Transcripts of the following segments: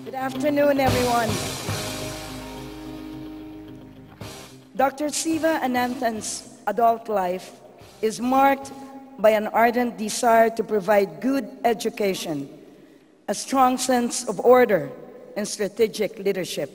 Good afternoon, everyone. Dr. Siva Ananthan's adult life is marked by an ardent desire to provide good education, a strong sense of order, and strategic leadership.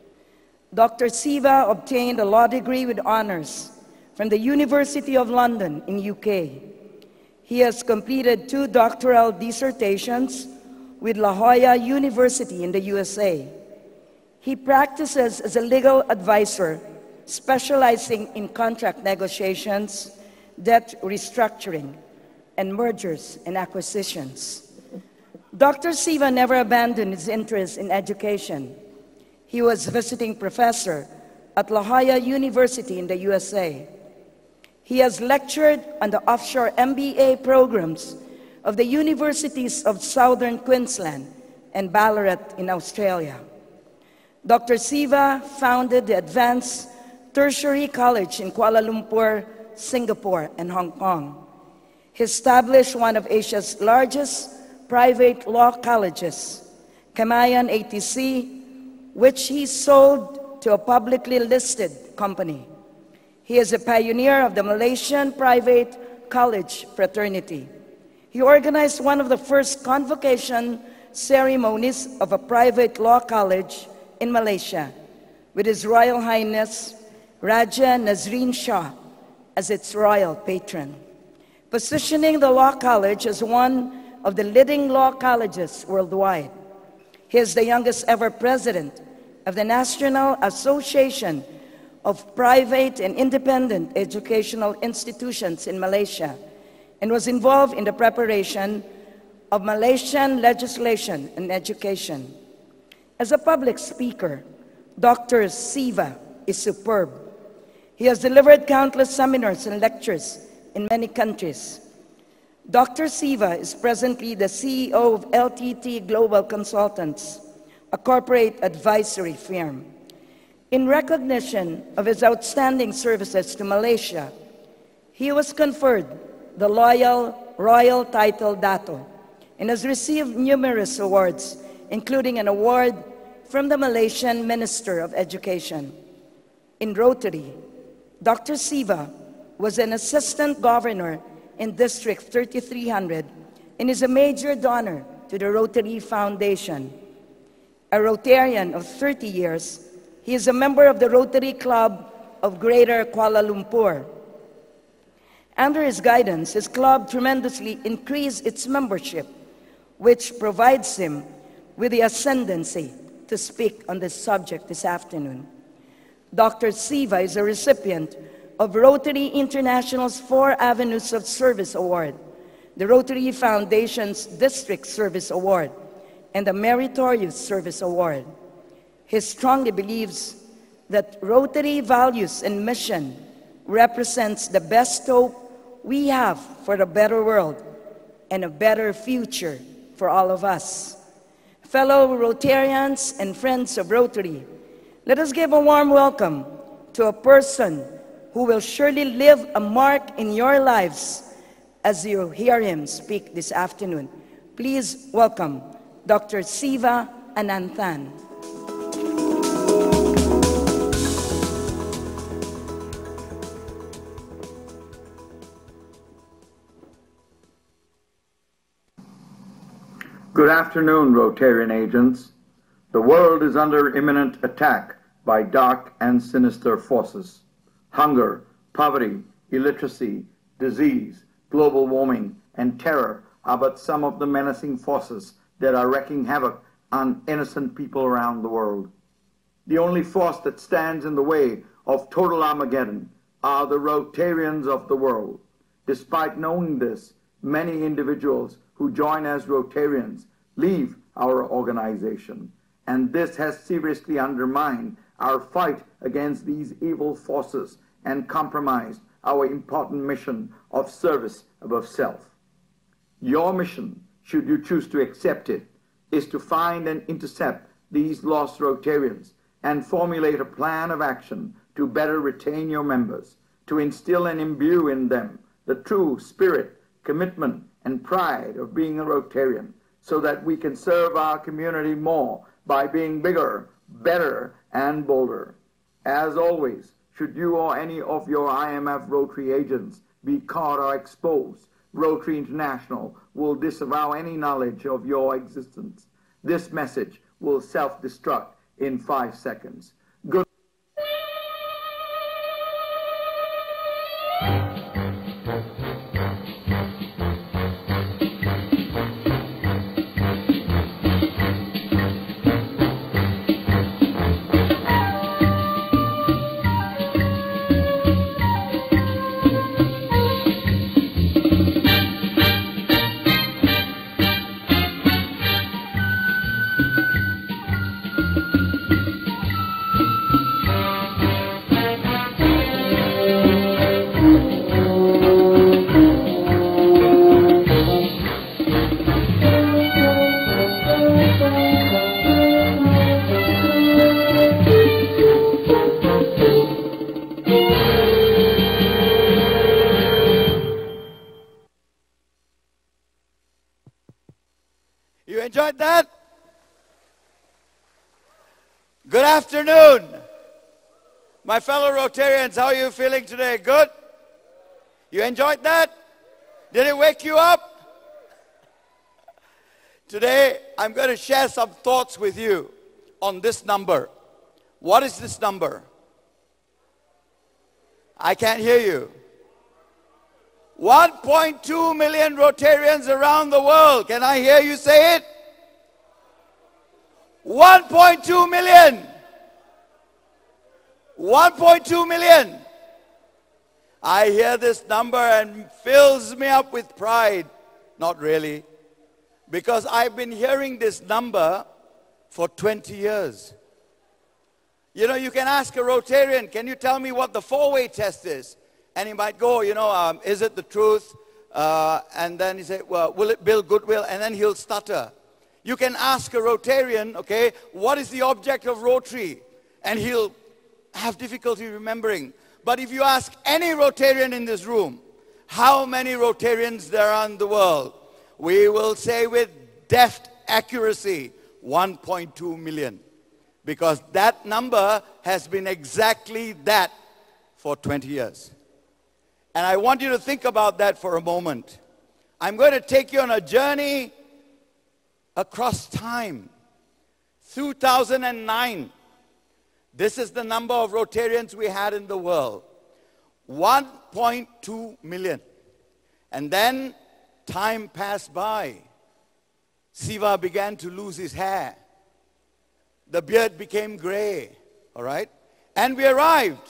Dr. Siva obtained a law degree with honors from the University of London in UK. He has completed 2 doctoral dissertations with La Jolla University in the USA. He practices as a legal advisor, specializing in contract negotiations, debt restructuring, and mergers and acquisitions. Dr. Siva never abandoned his interest in education. He was visiting professor at La Jolla University in the USA. He has lectured on the offshore MBA programs of the Universities of Southern Queensland and Ballarat in Australia. Dr. Siva founded the Advanced Tertiary College in Kuala Lumpur, Singapore, and Hong Kong. He established one of Asia's largest private law colleges, Kamayan ATC, which he sold to a publicly listed company. He is a pioneer of the Malaysian private college fraternity. He organized one of the first convocation ceremonies of a private law college in Malaysia, with His Royal Highness Raja Nazreen Shah as its royal patron, positioning the law college as one of the leading law colleges worldwide. He is the youngest ever president of the National Association of Private and Independent Educational Institutions in Malaysia, and was involved in the preparation of Malaysian legislation in education. As a public speaker, Dr. Siva is superb. He has delivered countless seminars and lectures in many countries. Dr. Siva is presently the CEO of LTT Global Consultants, a corporate advisory firm. In recognition of his outstanding services to Malaysia, he was conferred the royal title Dato and has received numerous awards, including an award from the Malaysian Minister of Education. In Rotary, Dr. Siva was an assistant governor in District 3300 and is a major donor to the Rotary Foundation. A Rotarian of 30 years, he is a member of the Rotary Club of Greater Kuala Lumpur. Under his guidance, his club tremendously increased its membership, which provides him with the ascendancy to speak on this subject this afternoon. Dr. Siva is a recipient of Rotary International's 4 Avenues of Service Award, the Rotary Foundation's District Service Award, and the Meritorious Service Award. He strongly believes that Rotary values and mission represents the best hope we have for a better world and a better future for all of us. Fellow Rotarians and friends of Rotary, let us give a warm welcome to a person who will surely leave a mark in your lives as you hear him speak this afternoon. Please welcome Dr. Siva Ananthan. Good afternoon, Rotarian agents. The world is under imminent attack by dark and sinister forces. Hunger, poverty, illiteracy, disease, global warming, and terror are but some of the menacing forces that are wreaking havoc on innocent people around the world. The only force that stands in the way of total Armageddon are the Rotarians of the world. Despite knowing this, many individuals who join as Rotarians leave our organization, and this has seriously undermined our fight against these evil forces and compromised our important mission of service above self. Your mission, should you choose to accept it, is to find and intercept these lost Rotarians and formulate a plan of action to better retain your members, to instill and imbue in them the true spirit, commitment, and pride of being a Rotarian, so that we can serve our community more by being bigger, better, and bolder. As always, should you or any of your IMF Rotary agents be caught or exposed, Rotary International will disavow any knowledge of your existence. This message will self-destruct in 5 seconds. Good. You enjoyed that? Good afternoon. My fellow Rotarians, how are you feeling today? Good? You enjoyed that? Did it wake you up? Today, I'm going to share some thoughts with you on this number. What is this number? I can't hear you. 1.2 million Rotarians around the world. Can I hear you say it? 1.2 million. 1.2 million. I hear this number and fills me up with pride. Not really. Because I've been hearing this number for 20 years. You know, you can ask a Rotarian, can you tell me what the four-way test is? And he might go, is it the truth? And then he say, well, will it build goodwill? And then he'll stutter. You can ask a Rotarian, okay, what is the object of Rotary? And he'll have difficulty remembering. But if you ask any Rotarian in this room, how many Rotarians there are in the world? We will say with deft accuracy, 1.2 million. Because that number has been exactly that for 20 years. And I want you to think about that for a moment. I'm going to take you on a journey across time. 2009. This is the number of Rotarians we had in the world. 1.2 million. And then time passed by. Siva began to lose his hair. The beard became gray. All right? And we arrived.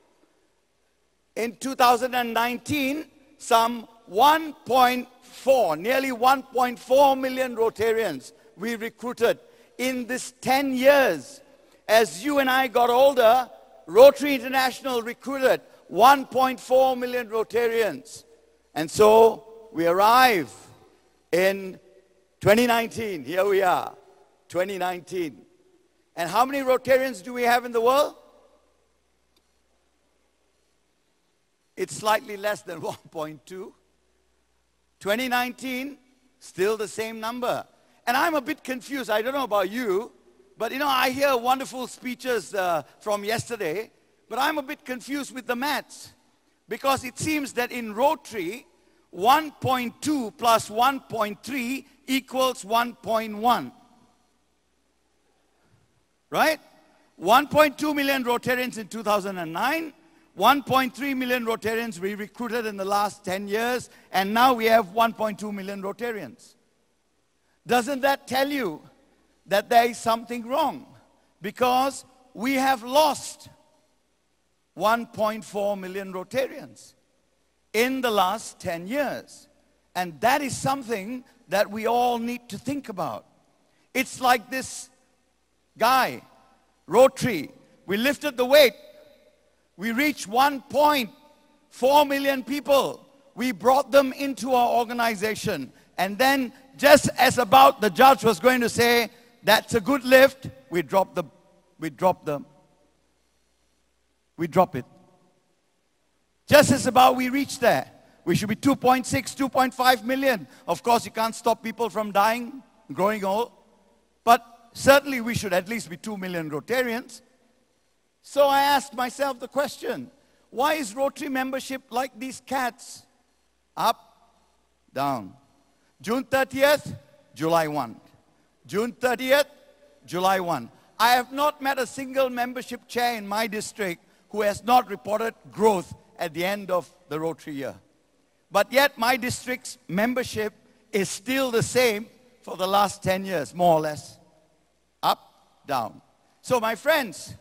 In 2019, some 1.4, nearly 1.4 million Rotarians we recruited in this 10 years. As you and I got older, Rotary International recruited 1.4 million Rotarians. And so we arrive in 2019. Here we are, 2019. And how many Rotarians do we have in the world? It's slightly less than 1.2. 2019, still the same number. And I'm a bit confused. I don't know about you, but I hear wonderful speeches from yesterday, but I'm a bit confused with the maths. Because it seems that in Rotary, 1.2 plus 1.3 equals 1.1. Right? 1.2 million Rotarians in 2009. 1.3 million Rotarians we recruited in the last 10 years, and now we have 1.2 million Rotarians. Doesn't that tell you that there is something wrong? Because we have lost 1.4 million Rotarians in the last 10 years. And that is something that we all need to think about. It's like this guy, Rotary. We lifted the weight. We reached 1.4 million people. We brought them into our organization. And then, just as about the judge was going to say, that's a good lift, we drop it. Just as about we reached there. We should be 2.6, 2.5 million. Of course, you can't stop people from dying, growing old. But certainly we should at least be 2 million Rotarians. So I asked myself the question, why is Rotary membership like these cats? Up, down. June 30th, July 1. June 30th, July 1. I have not met a single membership chair in my district who has not reported growth at the end of the Rotary year. But yet my district's membership is still the same for the last 10 years, more or less. Up, down. So my friends,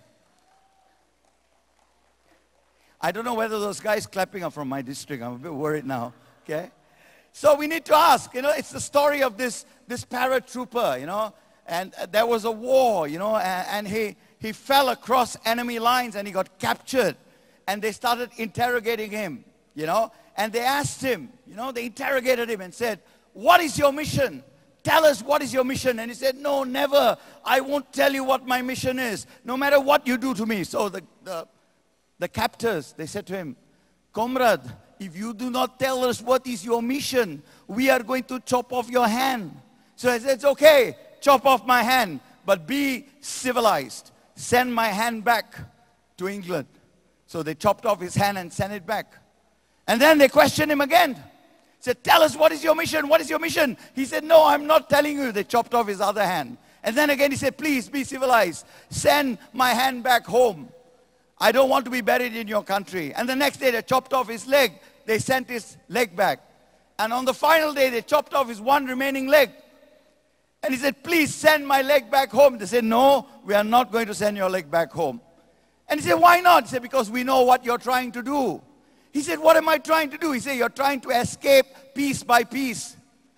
I don't know whether those guys clapping are from my district. I'm a bit worried now, okay? So we need to ask, it's the story of this paratrooper, and there was a war, and he fell across enemy lines and he got captured. And they started interrogating him, and they asked him, they interrogated him and said, what is your mission? Tell us what is your mission. And he said, no, never. I won't tell you what my mission is, no matter what you do to me. So the captors, they said to him, comrade, if you do not tell us what is your mission, we are going to chop off your hand. So I said, it's okay, chop off my hand, but be civilized. Send my hand back to England. So they chopped off his hand and sent it back. And then they questioned him again. Said, tell us, what is your mission? What is your mission? He said, no, I'm not telling you. They chopped off his other hand. And then again he said, please be civilized. Send my hand back home. I don't want to be buried in your country. And the next day they chopped off his leg. They sent his leg back. And on the final day they chopped off his one remaining leg. And he said, please send my leg back home. They said, no, we are not going to send your leg back home. And he said, why not? He said, because we know what you're trying to do. He said, what am I trying to do? He said, you're trying to escape piece by piece.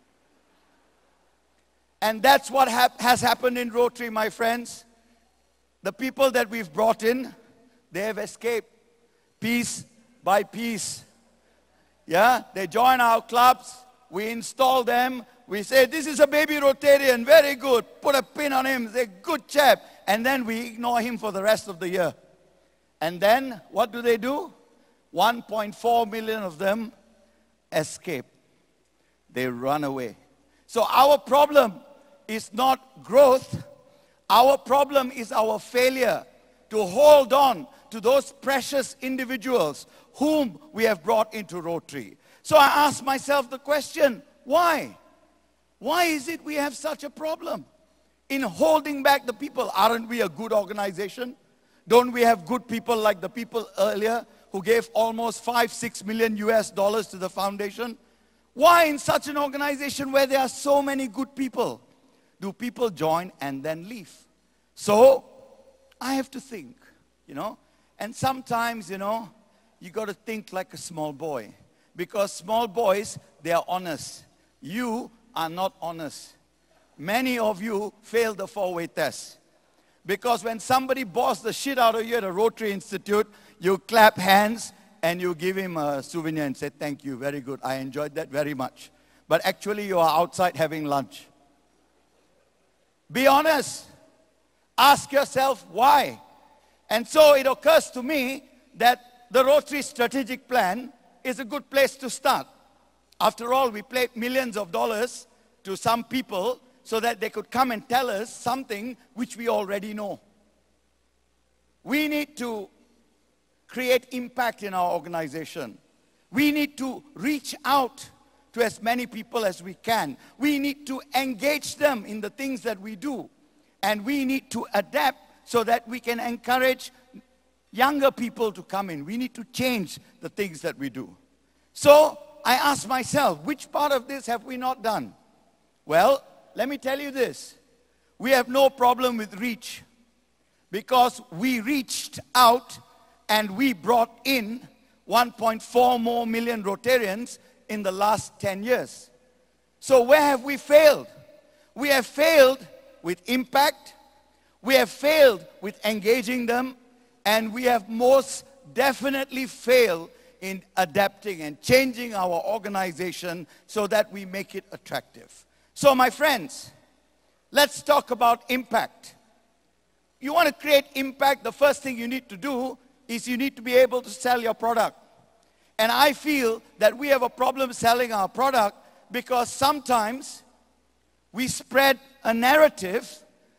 And that's what has happened in Rotary, my friends. The people that we've brought in, they have escaped piece by piece. Yeah, they join our clubs, we install them, we say, this is a baby Rotarian, very good, put a pin on him, say, good chap, and then we ignore him for the rest of the year. And then, what do? 1.4 million of them escape. They run away. So our problem is not growth. Our problem is our failure to hold on to those precious individuals whom we have brought into Rotary. So I ask myself the question, why? Why is it we have such a problem in holding back the people? Aren't we a good organization? Don't we have good people like the people earlier who gave almost $5-6 million to the foundation? Why in such an organization where there are so many good people, do people join and then leave? So I have to think, and sometimes, you got to think like a small boy, because small boys, they are honest. You are not honest. Many of you failed the 4-way test. Because when somebody bossed the shit out of you at a Rotary Institute, you clap hands and you give him a souvenir and say, thank you, very good. I enjoyed that very much. But actually you are outside having lunch. Be honest. Ask yourself why. And so it occurs to me that the Rotary strategic plan is a good place to start. After all, we paid millions of dollars to some people so that they could come and tell us something which we already know. We need to create impact in our organization. We need to reach out to as many people as we can. We need to engage them in the things that we do. And we need to adapt so that we can encourage younger people to come in. We need to change the things that we do. So I ask myself, which part of this have we not done? Well, let me tell you this. We have no problem with reach, because we reached out and we brought in 1.4 more million Rotarians in the last 10 years. So where have we failed? We have failed with impact, we have failed with engaging them, and we have most definitely failed in adapting and changing our organization so that we make it attractive. So my friends, let's talk about impact. You want to create impact, the first thing you need to do is you need to be able to sell your product. And I feel that we have a problem selling our product because sometimes we spread a narrative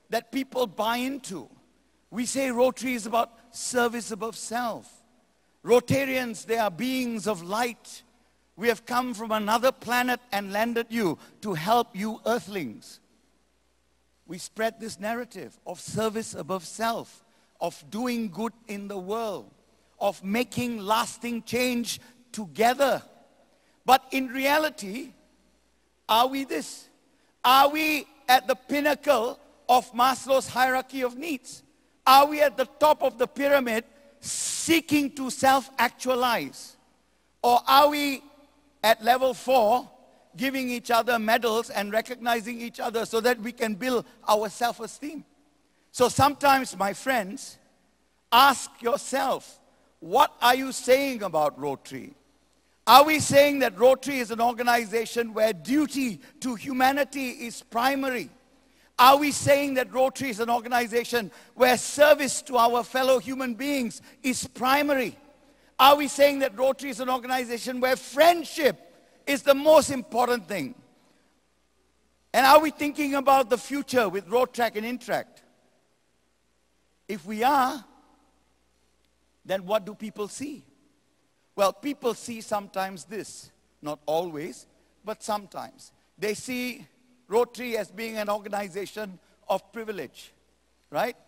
that people buy into. We say Rotary is about service above self. Rotarians, they are beings of light. We have come from another planet and landed you to help you earthlings. We spread this narrative of service above self, of doing good in the world, of making lasting change together. But in reality, are we this? Are we at the pinnacle of Maslow's hierarchy of needs? Are we at the top of the pyramid seeking to self-actualize? Or are we at level 4 giving each other medals and recognizing each other so that we can build our self-esteem? So sometimes, my friends, ask yourself, what are you saying about Rotary? Are we saying that Rotary is an organization where duty to humanity is primary? Are we saying that Rotary is an organization where service to our fellow human beings is primary? Are we saying that Rotary is an organization where friendship is the most important thing? And are we thinking about the future with RoadTrack and Interact? If we are, then what do people see? Well, people see sometimes this, not always, but sometimes. They see Rotary as being an organization of privilege, right?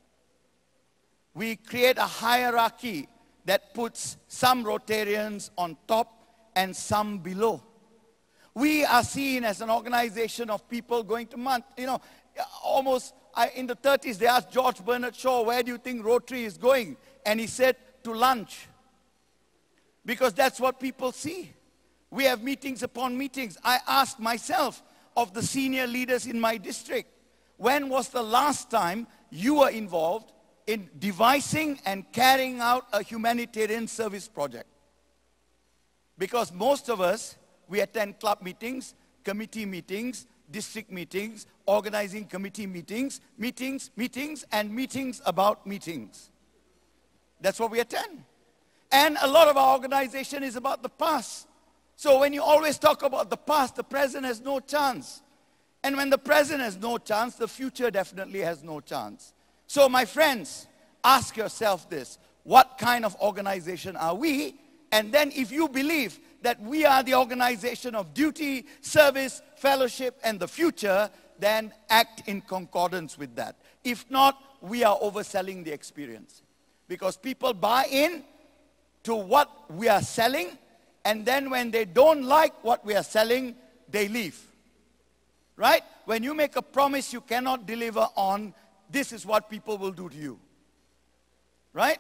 We create a hierarchy that puts some Rotarians on top and some below. We are seen as an organization of people going to almost in the 30s, they asked George Bernard Shaw, where do you think Rotary is going? And he said, to lunch. Because that's what people see. We have meetings upon meetings. I ask myself of the senior leaders in my district, when was the last time you were involved in devising and carrying out a humanitarian service project? Because most of us, we attend club meetings, committee meetings, district meetings, organizing committee meetings, and meetings about meetings. That's what we attend. And a lot of our organization is about the past. So when you always talk about the past, the present has no chance. And when the present has no chance, the future definitely has no chance. So my friends, ask yourself this. What kind of organization are we? And then if you believe that we are the organization of duty, service, fellowship, and the future, then act in concordance with that. If not, we are overselling the experience. Because people buy in to what we are selling, and then when they don't like what we are selling, they leave. Right? When you make a promise you cannot deliver on, this is what people will do to you. Right?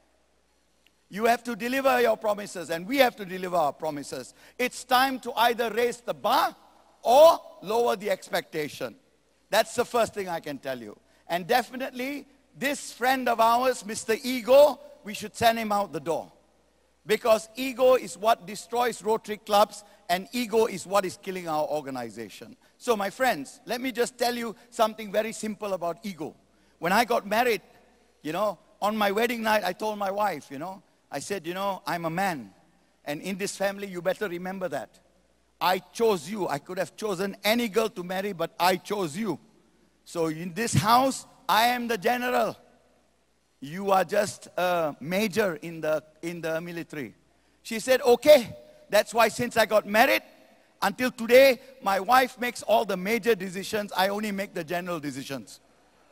You have to deliver your promises, and we have to deliver our promises. It's time to either raise the bar or lower the expectation. That's the first thing I can tell you. And definitely, this friend of ours, Mr. Ego, we should send him out the door. Because ego is what destroys Rotary clubs, and ego is what is killing our organization. So my friends, let me just tell you something very simple about ego. When I got married, on my wedding night, I told my wife, I said, I'm a man. And in this family, you better remember that. I chose you. I could have chosen any girl to marry, but I chose you. So in this house, I am the general. You are just a major in the military. She said, okay. That's why since I got married, until today, my wife makes all the major decisions. I only make the general decisions.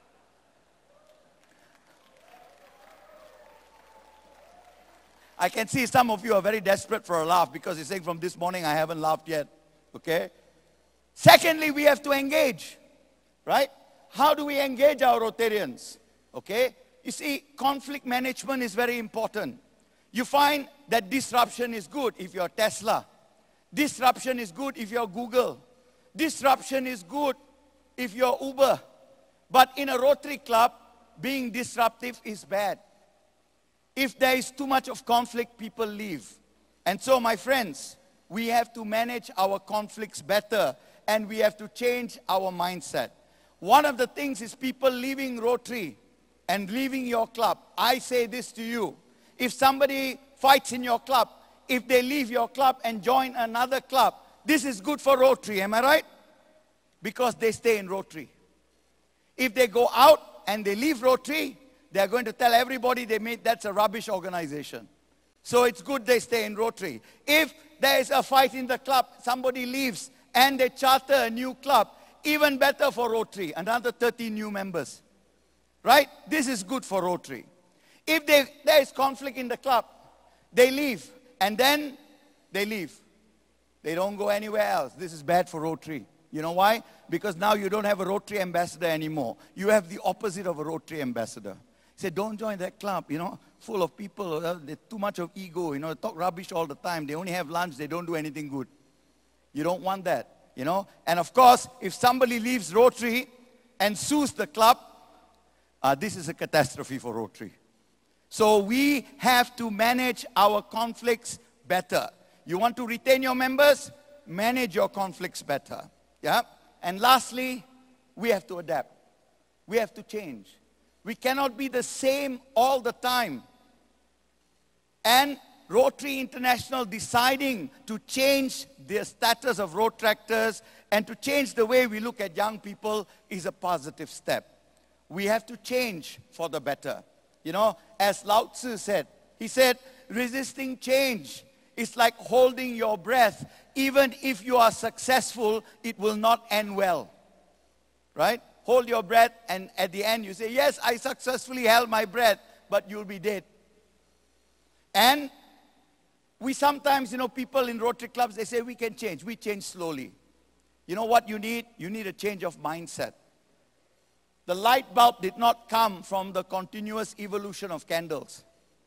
I can see some of you are very desperate for a laugh because you're saying from this morning I haven't laughed yet. Okay? Secondly, we have to engage. Right? How do we engage our Rotarians? Okay? You see, conflict management is very important. You find that disruption is good if you're Tesla. Disruption is good if you're Google. Disruption is good if you're Uber. But in a Rotary club, being disruptive is bad. If there is too much of conflict, people leave. And so, my friends, we have to manage our conflicts better, and we have to change our mindset. One of the things is people leaving Rotary and leaving your club. I say this to you. If somebody fights in your club, if they leave your club and join another club, this is good for Rotary, am I right? Because they stay in Rotary. If they go out and they leave Rotary, they are going to tell everybody they made that's a rubbish organization. So it's good they stay in Rotary. If there is a fight in the club, somebody leaves and they charter a new club, even better for Rotary, another 30 new members. Right? This is good for Rotary. If there is conflict in the club, they leave and then they leave. They don't go anywhere else. This is bad for Rotary. You know why? Because now you don't have a Rotary ambassador anymore. You have the opposite of a Rotary ambassador. Say, don't join that club, full of people, there's too much of ego, they talk rubbish all the time. They only have lunch, they don't do anything good. You don't want that, And of course, if somebody leaves Rotary and sues the club, this is a catastrophe for Rotary. So we have to manage our conflicts better. You want to retain your members? Manage your conflicts better. Yeah? And lastly, we have to adapt. We have to change. We cannot be the same all the time. And Rotary International deciding to change the status of road tractors and to change the way we look at young people is a positive step. We have to change for the better. As Lao Tzu said, he said, resisting change is like holding your breath. Even if you are successful, it will not end well. Right? Hold your breath, and at the end you say, yes, I successfully held my breath, but you'll be dead. And we sometimes, people in Rotary clubs, they say we can change. We change slowly. You know what you need? You need a change of mindset. The light bulb did not come from the continuous evolution of candles.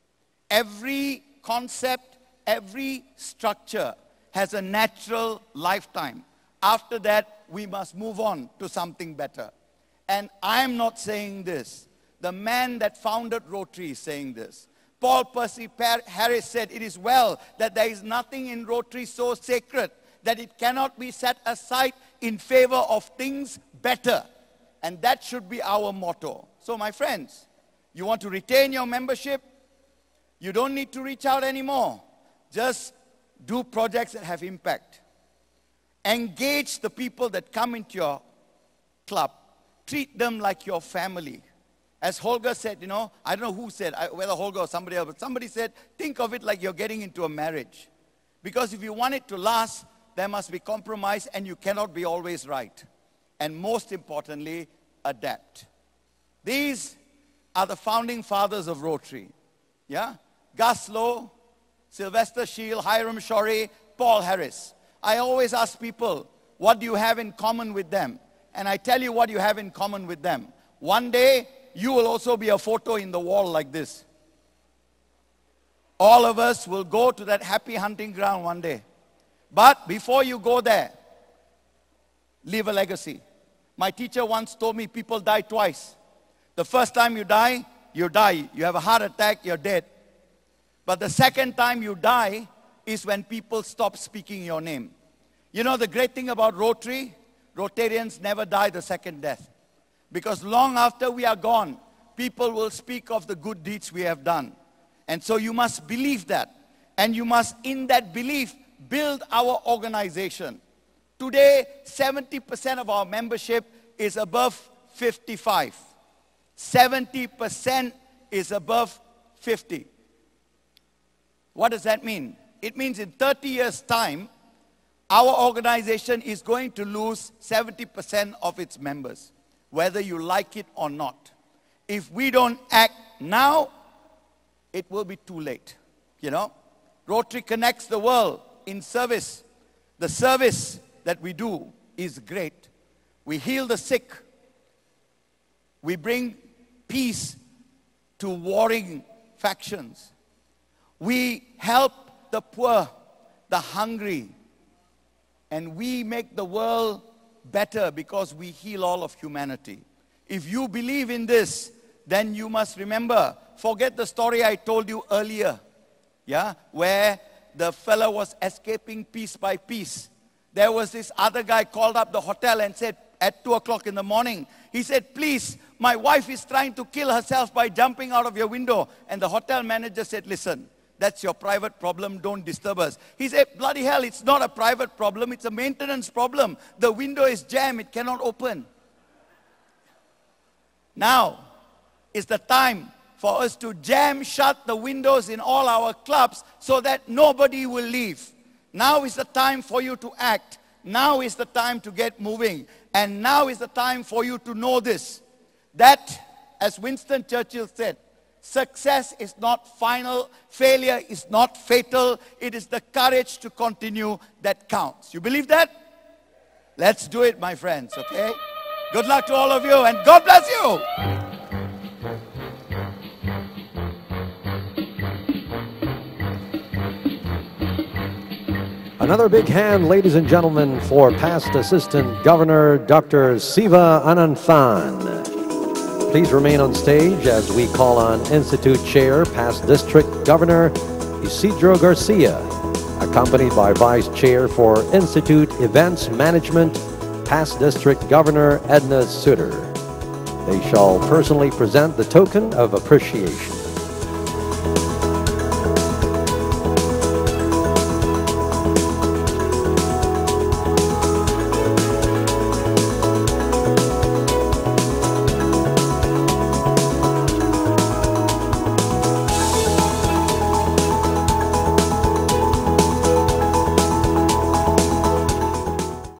Every concept, every structure has a natural lifetime. After that, we must move on to something better. And I am not saying this. The man that founded Rotary is saying this. Paul Percy Harris said, it is well that there is nothing in Rotary so sacred that it cannot be set aside in favor of things better. And that should be our motto. So my friends, you want to retain your membership? You don't need to reach out anymore. Just do projects that have impact. Engage the people that come into your club. Treat them like your family. As Holger said, I don't know who said, whether Holger or somebody else, but somebody said, think of it like you're getting into a marriage. Because if you want it to last, there must be compromise and you cannot be always right. And most importantly, adapt. These are the founding fathers of Rotary. Yeah? Gus Lowe, Sylvester Shield, Hiram Shorey, Paul Harris. I always ask people, what do you have in common with them? And I tell you what you have in common with them. One day, you will also be a photo in the wall like this. All of us will go to that happy hunting ground one day. But before you go there, leave a legacy. My teacher once told me people die twice. The first time you die, you die. You have a heart attack, you're dead. But the second time you die is when people stop speaking your name. The great thing about Rotary, Rotarians never die the second death. Because long after we are gone, people will speak of the good deeds we have done. And so you must believe that. And you must, in that belief, build our organization. Today, 70% of our membership is above 55. 70% is above 50. What does that mean? It means in 30 years' time, our organization is going to lose 70% of its members, whether you like it or not. If we don't act now, it will be too late. Rotary connects the world in service. The service that we do is great. We heal the sick. We bring peace to warring factions. We help the poor, the hungry, and we make the world better because we heal all of humanity. If you believe in this, then you must remember, forget the story I told you earlier, where the fellow was escaping piece by piece. There was this other guy called up the hotel and said, at 2 o'clock in the morning, he said, please, my wife is trying to kill herself by jumping out of your window. And the hotel manager said, listen, that's your private problem, don't disturb us. He said, bloody hell, it's not a private problem, it's a maintenance problem. The window is jammed, it cannot open. Now is the time for us to jam shut the windows in all our clubs so that nobody will leave. Now is the time for you to act. Now is the time to get moving. And now is the time for you to know this, that, as Winston Churchill said, success is not final, failure is not fatal, it is the courage to continue that counts. You believe that? Let's do it, my friends, okay? Good luck to all of you, and God bless you! Another big hand, ladies and gentlemen, for past Assistant Governor Dr. Siva Ananthan. Please remain on stage as we call on Institute Chair, past District Governor Isidro Garcia, accompanied by Vice Chair for Institute Events Management, past District Governor Edna Sutter. They shall personally present the token of appreciation.